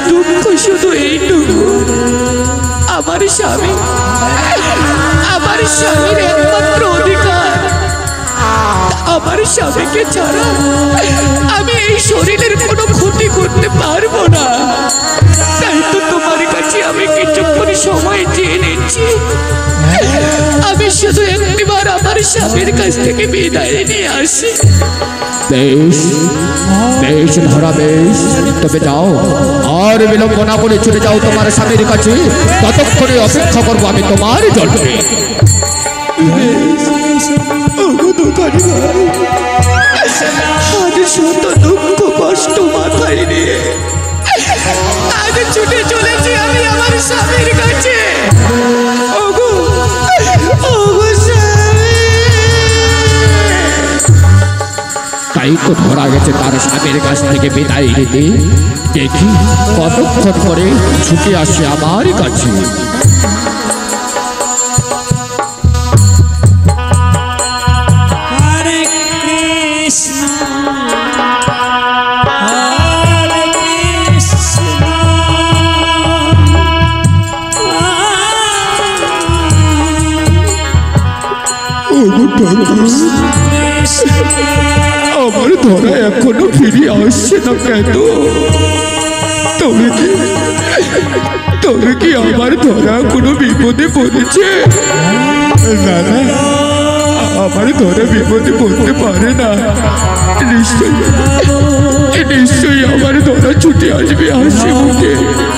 দুঃখ শুধু এইটুকু, আমার স্বামী, আমার স্বামীর একমাত্র অধিকার। আমার স্বামীকে ছাড়া আমি এই শরীরের কোনো ক্ষতি করতে পারবো না। তাই তো তোমার কাছে আমি কিছুক্ষণ সময় চেয়ে নিচ্ছি। আমি শুধু একবার আমার স্বামীর কাছ থেকে বিদায় নিয়ে আসি। বেশ বেশ ধরা বেশ, তবে যাও, আর বিলম্ব না করে চলে যাও তোমার স্বামীর কাছে। ততক্ষণে অপেক্ষা করবো আমি তোমার জন্য। আজ শত দুঃখ কষ্ট মাথায় নিয়ে আজ ছুটে চলেছি আমি আমার স্বামীর কাছে। ওগো ওগো স্বামী। তাই তো ধরা গেছে তার স্বামীর কাছ থেকে বিদায় নিতে। দেখি কতক্ষণ পরে ছুটে আসে আমার কাছে। আমার ধরা এখনো ফিরে আসছে না কেন? তবে কি আমার ধরা কোনো বিপদে পড়েছে? না না, আমার ধরা বিপদে পড়তে পারে না। নিশ্চয়ই আমার ধরা ছুটে আসবে হাসি মুখে।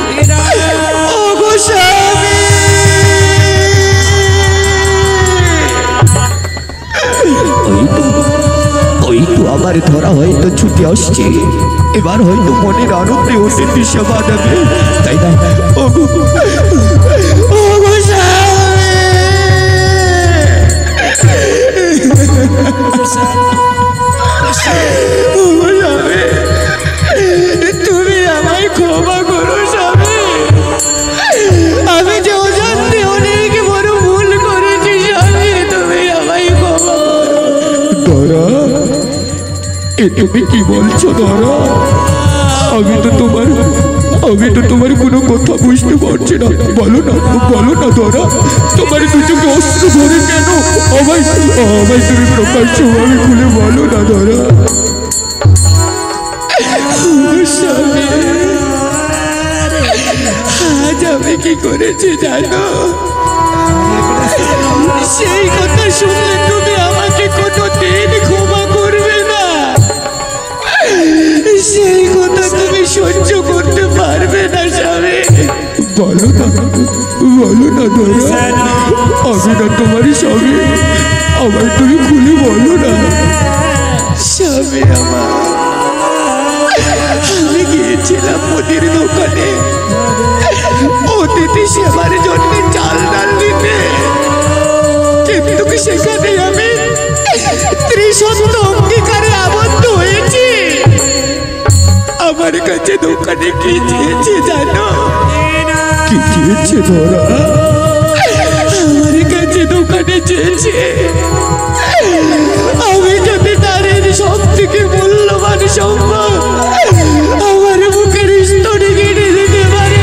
ওই তো আমার ধরা হয়তো ছুটে আসছে। এবার হয়তো মনের আনন্দে ওঠে দিশা বাঁধাবে, তাই না? তুমি আমায় ক্ষমা করো স্বামী। আমি যে অজান্তে অনেক বড় ভুল করেছি স্বামী, তুমি আমায় ক্ষমা করো। তুমি কি বলছো ধরা? আমি তো তোমার কোনো কথা বুঝতে পারছি না। বলো না ধরা, তোমার দুচোখে অস্ত্র ধরে কেন? আমায় তুমি প্রকাশ্যভাবে খুলে বলো না ধরা। আজ আমি কি করেছি জানো? সেই কথা শুনলে তুমি আমাকে কোনোদিন ক্ষমা করবে না। সেই কথা তুমি সহ্য করতে পারবে না স্বামী। বলো না ধরা, আমি না তোমার স্বামী, আমায় তুমি খুলে বলো না। স্বামী আমার, আমি গিয়েছিলাম মুদির দোকানে অতিথি সেবার জন্য চাল ডাল দিতে, কিন্তু সেখানে আমি ত্রিশত্ব অঙ্গীকারে আবদ্ধ হয়েছি। আমার কাছে দোকানে কি চেয়েছে জানো? কি চেয়েছে ধরা? আমার কাছে দোকানে চেয়েছে আমি যদি তার সব থেকে মূল্যবান সম্ভব আমার মুখের স্তরে কেটে দিতে পারি,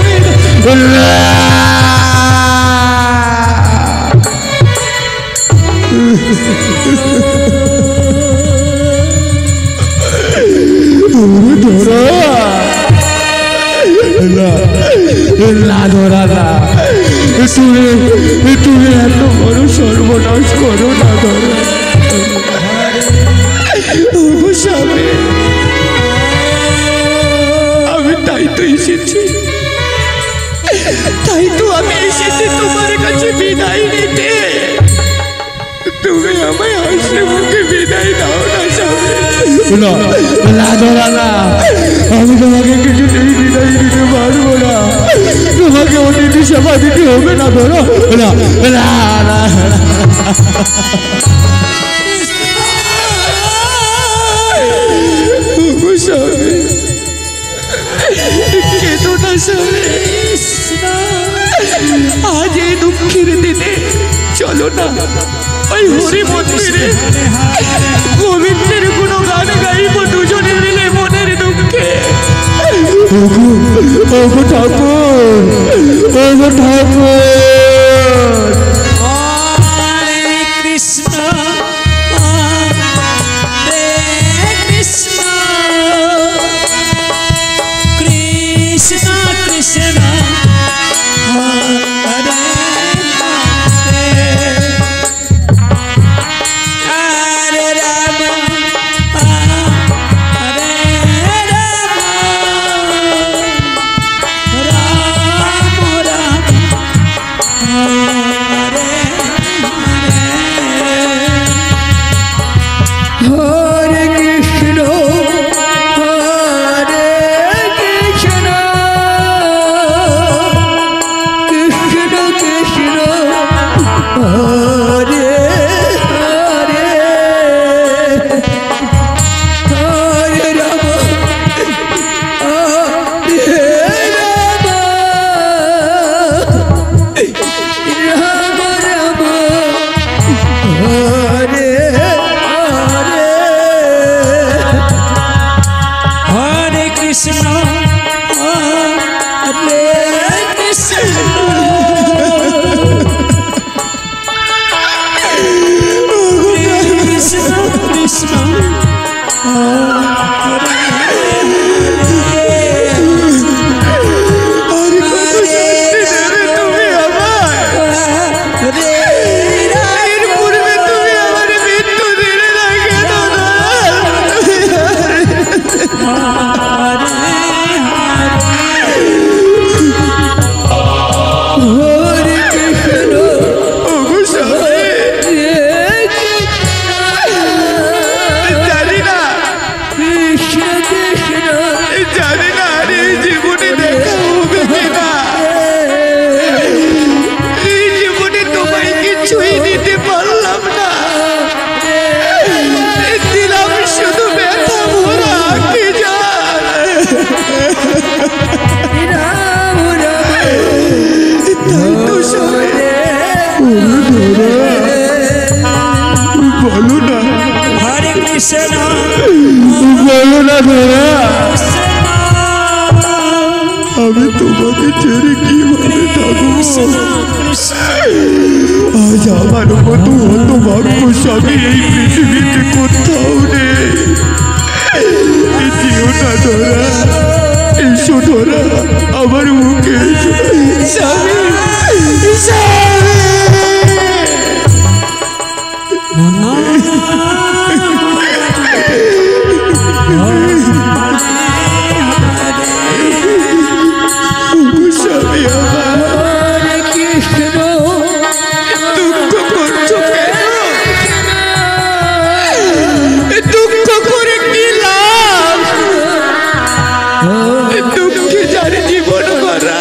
তুমি এত বড় সর্বনাশ করো না ধরা। আমি তাই তো এসেছি তোমার কাছে বিদায় নিতে। তুমি আমায় হাসি মুখে বিদায় দাও না স্বামী। আমি তোমাকে কিছুতেই বিদায় দিতে পারবো না। তোমাকে অতিথি সেবা দিতে হবে না ধরো। কেতো না স্বামী, আজ এই দুঃখের দিনে চলো না ওই হরি মন্দিরে গোবিন্দের কোনো গান গাইব দুজনে মিলে মনের দুঃখে। ওগো ঠাকুর, ওগো ঠাকুর। হরে কৃষ্ণ হরে কৃষ্ণ কৃষ্ণ কৃষ্ণ হরে হরে হরে রাম হরে রাম রাম রাম হরে হরে কৃষ্ণ হরে কৃষ্ণ কৃষ্ণ কৃষ্ণ হরে হরে হরে রাম হরে রাম রাম রাম হরে হরে হরে কৃষ্ণ হরে কৃষ্ণ কৃষ্ণ কৃষ্ণ হরে তুমি আমার এর পূর্বে তুমি আমার মৃত্যু দিলে না কেন হরে কৃষ্ণ ওগো স্বামী জানি না কৃষ্ণ কৃষ্ণ জানি না আর এই জীবনে দেখা হবে কিনা এই জীবনে তোমায় কিছুই দিতে পারলাম না দিলাম শুধু ব্যথা ভরা কি জান রাম রাম তাই তো সবাই বলো না হরে কৃষ্ণ বলো না ধরা কৃষ্ণ আমি তোমাকে ছেড়ে কিভাবে থাকবো আজ আমার মতো হতভাগ্য স্বামী এই পৃথিবীতে কোথাও নেই যেও না ধরা এসো ধরা আমার মুখে এসো স্বামী স্বামী স্বামী আমার হরে কৃষ্ণ দুঃখ করছো কেন দুঃখ করে কি লাভ দুঃখে যার জীবন করা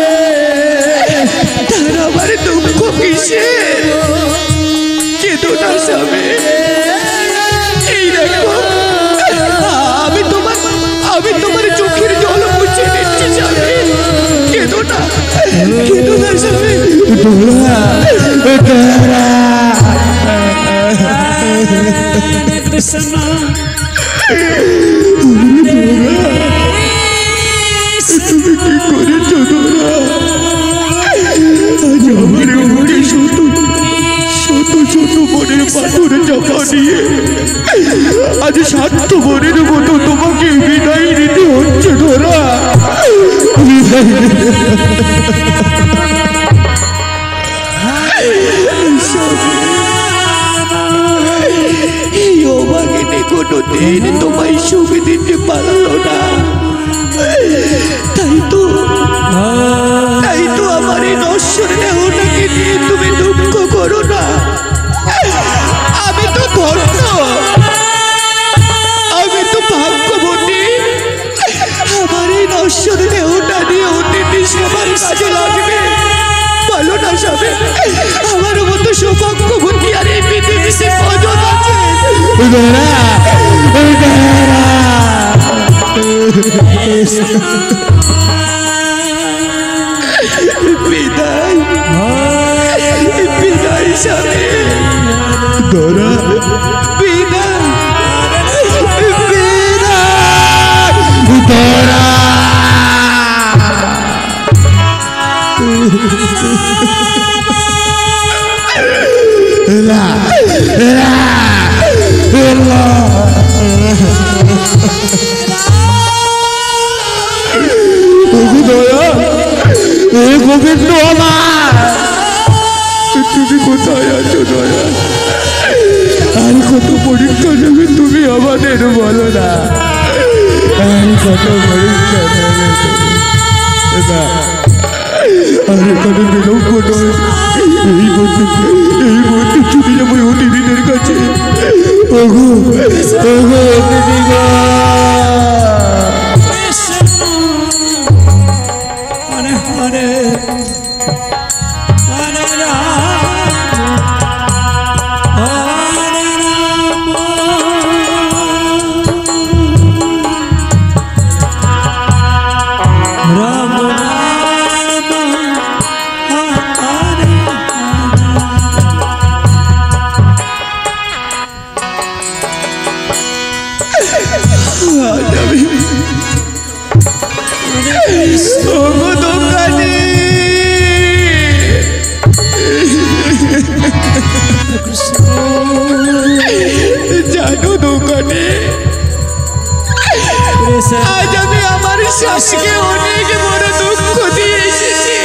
তার আবার দুঃখ কিসের কেঁদো না স্বামী এই দেখো আমি তোমার চোখের জল মুছে দিচ্ছি স্বামী কেঁদো না স্বামী কৃষ্ণ তুমি কি করেছো তোরা আজ আমার মুখে শত শত মনের পাথরে চাপা দিয়ে আজ স্বার্থপরের মতো তোমাকে বিদায় দিতে হচ্ছে ধরা এই অভাগিনী কোনোদিন তোমায় সুখ দিতে পারলো না তাই তো আমার এই নশ্বর দেহটাকে নিয়ে তুমি দুঃখ করো না আমি তো ধন্য আমি তো ভাগ্যবতী আমার এই নশ্বর দেহটা নিয়ে অতিথি সেবার কাজে লাগবে বলো না স্বামী আমার মতো সৌভাগ্যবতী আর এই পৃথিবীতে কজন আছে বিদায় বিদায় স্বামী ধরা বিদায় বিদায় ধরা এ গোবিন্দ আমার, তুমি কোথায় আছো দয়া? আর কত পরীক্ষা নেবে তুমি আমাদের বলো না? আর কত পরীক্ষা নেবে তুমি? আর এখানে বিলম্ব নয়, এই মুহূর্তে ছুটে যাবো অতিথিদের কাছে। ওগো ওগো অতিথিগণ, হরে হরে হরে রাম হরে রাম রাম হরে আজ আমি ওগো দোকানি, জানো দোকানে, আজ আমি আমার শাশুকে অনেক বড় দুঃখ দিয়ে এসেছি।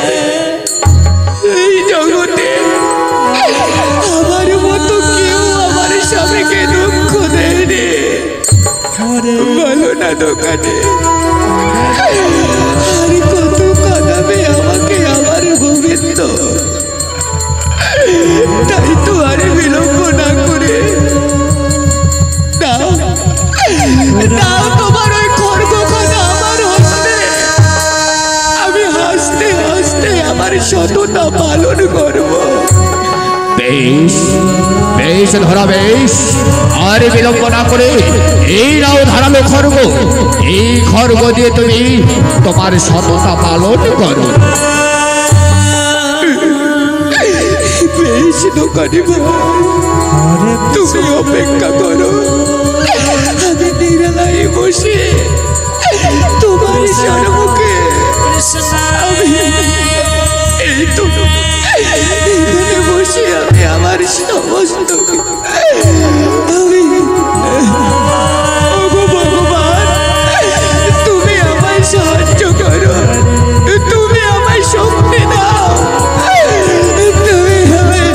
এই জগতে আমার মতো কেউ আমার স্বামীকে দুঃখ দেয়নি, বলো না দোকানে? আর কত কাঁদাবে আমাকে আমার গোবিন্দ? তাই তো আর বিলম্ব না করে দাও দাও তোমার ওই খড়গখানা আমার হস্তে। আমি হাসতে হাসতে আমার সততা পালন করব। বেশ বেশ ধরা বেশ, আর বিলম্ব না করে এই নাও ধারালো খড়গ, এই খড়গ দিয়ে তুমি তোমার সততা পালন করো। বেশ দোকানি ভাই, তুমি অপেক্ষা করো, আমি নিরালায় বসে তোমার সম্মুখে আমি এই তো এখানে বসে আমি আমার সমস্ত আমি ওগো ভগবান, তুমি আমায় সাহায্য করো, তুমি আমায় শক্তি দাও, তুমি আমায়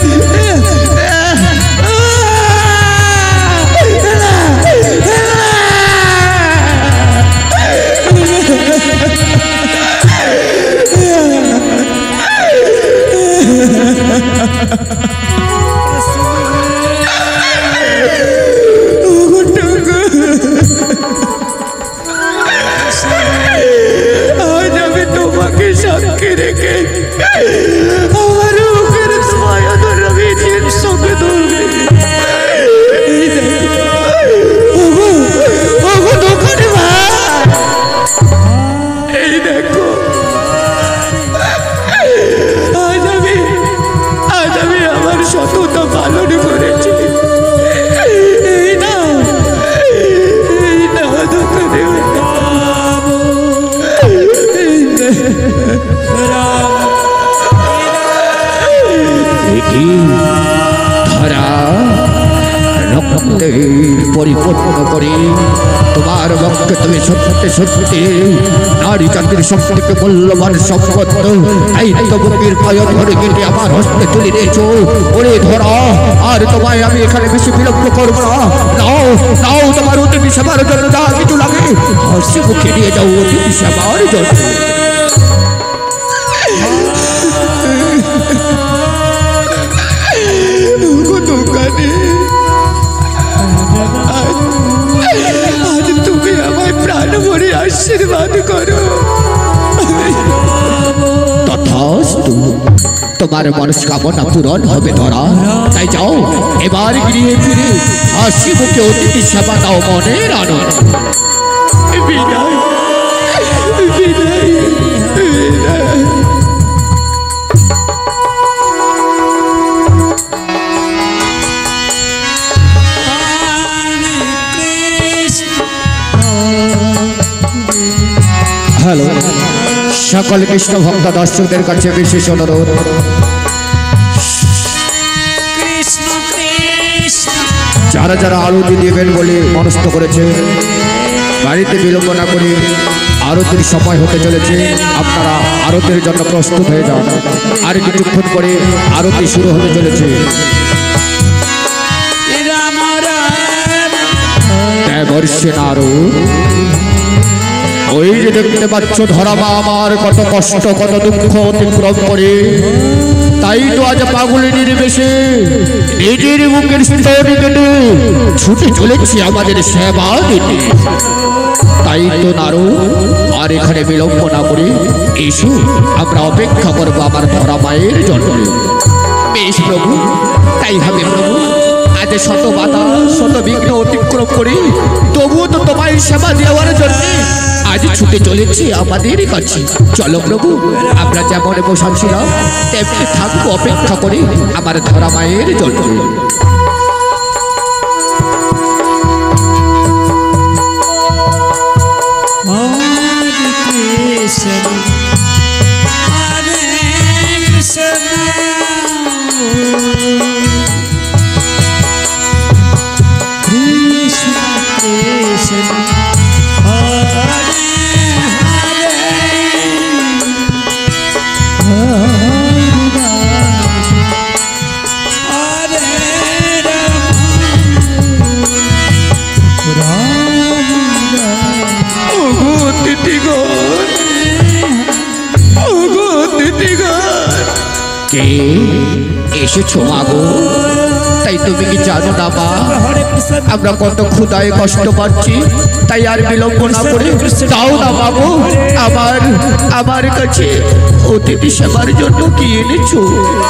আজ আমি তোমাকে সাক্ষী রেখে আমার মুখের ছায়া ধরে আমি নিজের সঙ্গে ধরবে। এই দেখো, ওগো ওগো দোকানে ভাই, এই দেখো আজ আমি আমার সততা পালন করেছি। এই না দোকানে এটি ধরা রক্তের পরিপূর্ণ করে তোমার বক্ষে তুমি সত্যি সত্যি নারী জাতির সবথেকে মূল্যবান সম্পদ, তাই তো বুকের পায়ে ধরে কেটে আমার হস্তে তুলে দিয়েছো। ওরে ধরা, আর তোমায় আমি এখানে বেশি বিলম্ব করবো না। নাও নাও তোমার অতিথি সেবার জন্য যা কিছু লাগে হাসি মুখে নিয়ে যাও অতিথি সেবার জন্য। দোকানে আজ তুমি আমায় প্রাণ ভরে আশীর্বাদ করো। তথাস্তু, তোমার মনস্কামনা পূরণ হবে ধরা। তাই যাও এবার গৃহে ফিরে হাসি মুখে অতিথি সেবা দাও মনের আনন্দ। বিদায় বিদায় বিদায়। হ্যালো, সকল কৃষ্ণ ভক্ত দর্শকদের কাছে বিশেষ অনুরোধ, কৃষ্ণ কৃষ্ণ যারা যারা আরতি দেবেন বলে মনস্থ করেছে বাড়িতে বিলম্ব না করে আরতির সময় হতে চলেছে, আপনারা আরতির জন্য প্রস্তুত হয়ে যান। আর কিছুক্ষণ পরে আরতি শুরু হতে চলেছে। রাম রাম দেবর্ষি নারদ, ওই যে দেখতে পাচ্ছ ধরামা আমার কত কষ্ট কত দুঃখ অতিক্রম করে, তাই তো আজ পাগলিনীর বেশে নিজের বুকের স্তরে কেটে ছুটে চলেছি আমাদের সেবা দিতে। তাই তো নারদ, আর এখানে বিলম্ব না করে এসো, আমরা অপেক্ষা করবো আমার ধরা মায়ের জন্য। বেশ প্রভু, তাই হবে প্রভু। আজ শত বাধা শত বিঘ্ন অতিক্রম করে তবুও তো তোমার সেবা দেওয়ার জন্য আজ ছুটে চলেছি আমাদের কাছে। চলো প্রভু, আমরা যেমন বসাচ্ছিলাম তেমনি থাকবো অপেক্ষা করে আমার ধরা মায়ের জন্য। হরে কৃষ্ণ হরে কৃষ্ণ কৃষ্ণ কৃষ্ণ হরে হরে হরে রাম হরে রাম রাম রাম ওগো দিদিগণ, ওগো দিদিগণ, কে এসেছো মাগো? তাই তুমি কি জানো না মা, হরে কৃষ্ণ আমরা কত ক্ষুধায় কষ্ট পাচ্ছি, তাই আর বিলম্ব না করে তাও না বাবু আমার কাছে অতিথি সেবার জন্য কি এনেছো?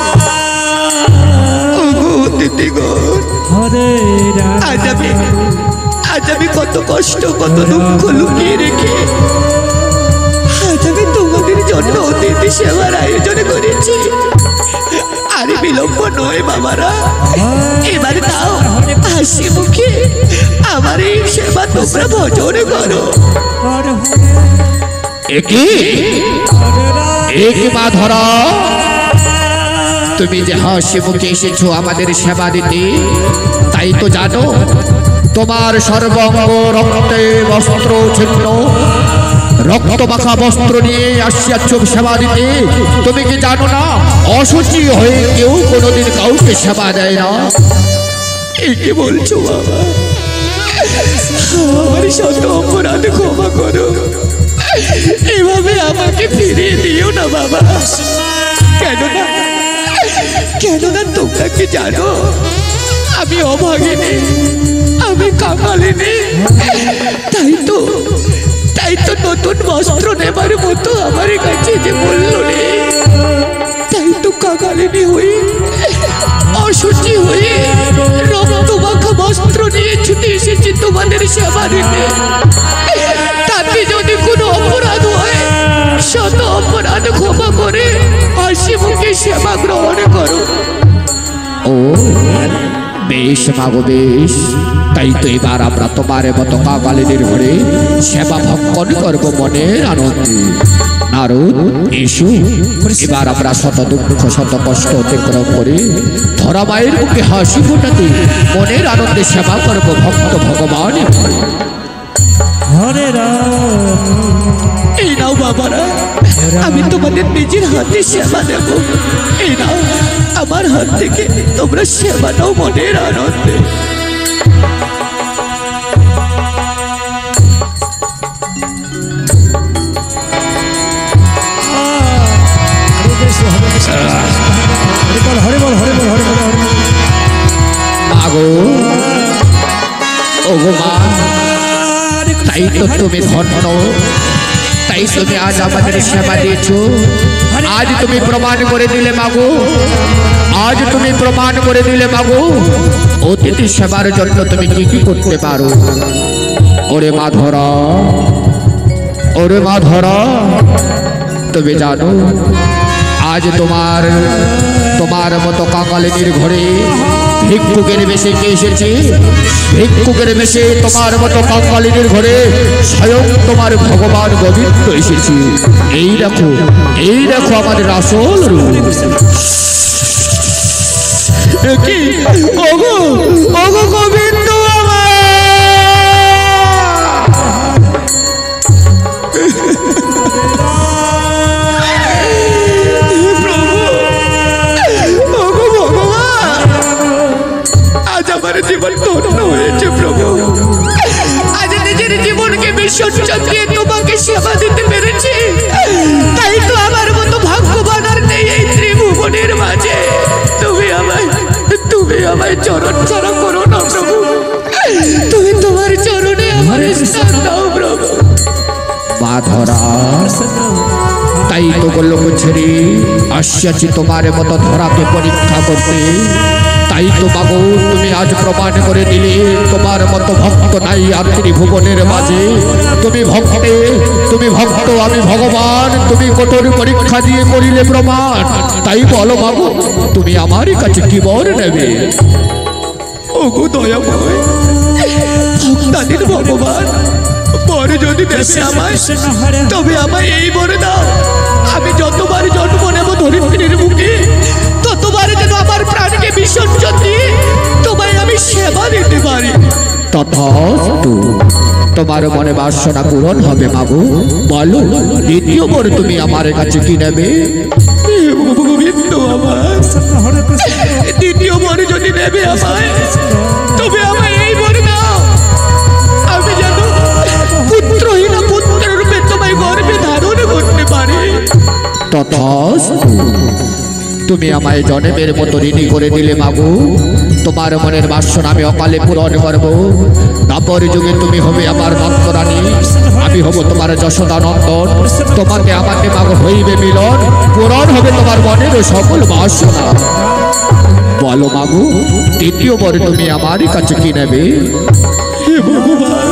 ওগো দিদিগণ, হরে রাম আজ আমি কত কষ্ট কত দুঃখ লুকিয়ে রেখে আজ আমি তোমাদের জন্য অতিথি সেবার আয়োজন করেছি। আর বিলম্ব নয় বাবারা, এবার দাও হাসি মুখে আমার এই সেবা তোমরা ভজন করো। হরে একি হরে রাম একি মা ধরা, তুমি যে হাসি মুখে এসেছো আমাদের সেবা দিতে, তাই তো জানো তোমার সর্বঙ্গ রক্তে বস্ত্র ছিন্ন, রক্ত মাখা বস্ত্র নিয়ে আসিয়াছ সেবা দিতে। তুমি কি জানো না অসুচি হয়ে কেউ কোনোদিন কাউকে সেবা দেয় না? এই কি বলছো বাবা? আমার শত অপরাধ ক্ষমা করো, এভাবে আমাকে ফিরিয়ে দিও না বাবা। কেননা তোমরা কি জানো আমি অভাগিনী, আমি কাঙালিনী। তাই তো নতুন বস্ত্র নেবার মতো আমার কাছে যে মূল্য নেই। তাই তো কাঙালিনী হই, অসুচি হয়ে রক্ত মাখা বস্ত্র নিয়ে ছুটে এসেছি তোমাদের সেবা দিতে। তাতে যদি কোনো অপরাধ হয় শত অপরাধ ক্ষমা করে হাসি মুখে সেবা গ্রহণ করো। ও বেশ মাগো বেশ, তাই তো এবার আমরা তোমার মতো কাঙালিনীর ঘরে সেবা ভক্ষণ করবো মনের আনন্দে। নারদ এসো, এবার আমরা শত দুঃখ শত কষ্ট অতিক্রম করে ধরা মায়ের মুখে হাসি ফোটাতে মনের আনন্দে সেবা করবো ভক্ত ভগবান। হরে রাম এই নাও বাবারা, আমি তোমাদের নিজের হাতে সেবা দেব। এই নাও আমার হাত থেকে তোমরা সেবা নাও মনের আনন্দে। হরে বল হরে বল হরে বল হরে বল মাগো ও গো মা, তাই তো তুমি ধন্য, তাই তুমি আজ আমাদের সেবা দিয়েছো। আজ তুমি প্রমাণ করে দিলে মাগো, আজ তুমি প্রমাণ করে দিলে মাগো অতিথি সেবার জন্য তুমি কি কি করতে পারো। ওরে মা ধরা, ওরে মা ধরা, তুমি জানো আজ তোমার মতো কাঙালিনীর ঘরে ভিক্ষুকের বেশে কে এসেছে? ভিক্ষুকের বেশে তোমার মতো কাঙালিনীর ঘরে স্বয়ং তোমার ভগবান গোবিন্দ এসেছে। এই দেখো আমাদের আসল রূপ। কি ওগো ওগো গোবিন্দ আমার সেবা দিতে পেরেছি, তাই তো আমার মতো ভাগ্যবান আর নেই এই ত্রিভুবনের মাঝে। তুমি আমায় চরণ ছাড়া করো না প্রভু, তুমি তোমার চরণে আমার স্থান দাও প্রভু। মা ধরা, তাই তো বললো ছেড়ে আসিয়াছি তোমার মতো ধরাকে পরীক্ষা করতে। তাই তো বাবু তুমি আজ প্রমাণ করে দিলে তোমার মতো ভক্ত নাই আর ত্রিভুবনের মাঝে। তুমি ভক্ত, আমি ভগবান। তুমি কঠোর পরীক্ষা দিয়ে করিলে প্রমাণ। তাই বলো বাবু, তুমি আমার কাছে কি বর নেবে? ওগো দয়াময় ভক্তাদের ভগবান, বর যদি দেবে আমায়, তবে আমায় এই বর দাও, আমি যতবার জন্ম নেব ধরিত্রীর বুকে, ততবার যেন আমার প্রাণকে বিসর্জন দিয়ে তোমায় আমি সেবা দিতে পারি। তথাস্তু, তোমার মনে বাসনা পূরণ হবে বাবু। বলো দ্বিতীয় বর তুমি আমার কাছে কি নেবে? গোবিন্দ আমার দ্বিতীয় বর যদি নেবে আমায়, তবে আমায় এই বর দাও, আমি যেন পুত্রহীন পুত্রের রূপে তোমায় গর্ভে ধারণ করতে পারি। তথাস্তু, তুমি আমায় জনমের মতো ঋণী করে দিলে বাবু। তোমার মনের বাসনা আমি অকালে পূরণ করব। তারপর যুগে তুমি হবে আমার নন্দরানী, আমি হব তোমার যশোদানন্দন। তোমাকে আমাকে বাবু হইবে মিলন, পূরণ হবে তোমার মনের সকল বাসনা। বলো বাবু, তৃতীয় বর তুমি আমার কাছে কি নেবে? হে ভগবান,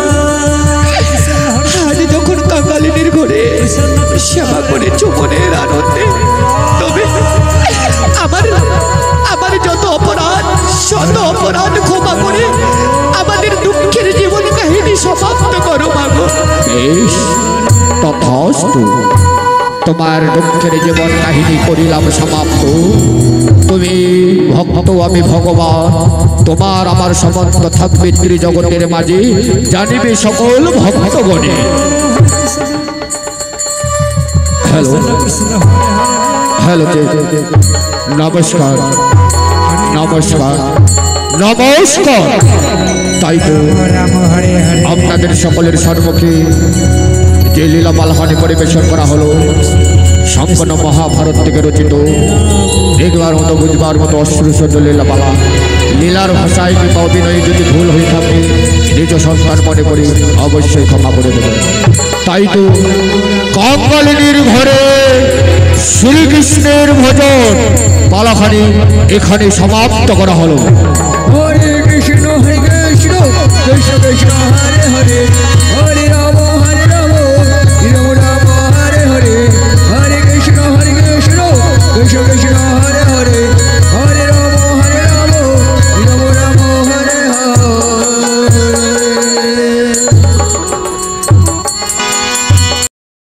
আজ যখন কাকালিনীর ঘরে সেবা করে চুমনের আনন্দে, তবে আমার যত অপরাধ শত অপরাধ ক্ষমা করে আমাদের দুঃখের জীবন কাহিনী সমাপ্ত করো মাগো। বেশ, তথাস্তু, তোমার দুঃখের জীবন কাহিনী করিলাম সমাপ্ত। তুমি ভক্ত, আমি ভগবান। তোমার আমার সম্বন্ধ থাকবে ত্রিজগতের মাঝে, জানিবে সকল ভক্তগণে। হ্যালো হ্যালো, নমস্কার নমস্কার নমস্কার। তাই তো আপনাদের সকলের সম্মুখে যে লীলা মালহানি পরিবেশন করা হলো, সম্পূর্ণ মহাভারত থেকে রচিত, দেখবার মতো বুঝবার মতো অশ্রুসজ্জ লীলাপালা। লীলার ভাষায় কিংবা অভিনয়ে যদি ভুল হয়ে থাকে নিজ সন্তান মনে করি অবশ্যই ক্ষমা করে দেবেন। তাই তো কাঙ্গালিনীর ঘরে শ্রীকৃষ্ণের ভজন পালাখানি এখানে সমাপ্ত করা হলো। হরে কৃষ্ণ কৃষ্ণ কৃষ্ণ কৃষ্ণ হরে